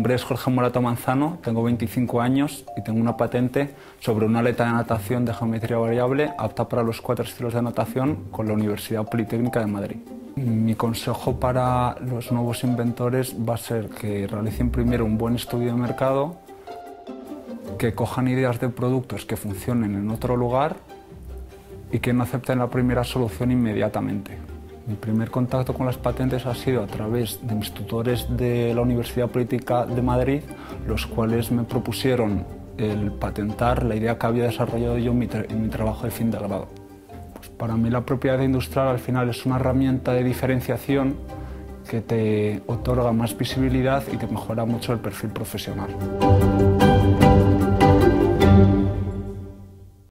nombre es Jorge Morato Manzano, tengo 25 años y tengo una patente sobre una aleta de natación de geometría variable apta para los 4 estilos de natación con la Universidad Politécnica de Madrid. Mi consejo para los nuevos inventores va a ser que realicen primero un buen estudio de mercado, que cojan ideas de productos que funcionen en otro lugar y que no acepten la primera solución inmediatamente. Mi primer contacto con las patentes ha sido a través de mis tutores de la Universidad Politécnica de Madrid, los cuales me propusieron el patentar la idea que había desarrollado yo en mi trabajo de fin de grado. Pues para mí la propiedad industrial al final es una herramienta de diferenciación que te otorga más visibilidad y te mejora mucho el perfil profesional.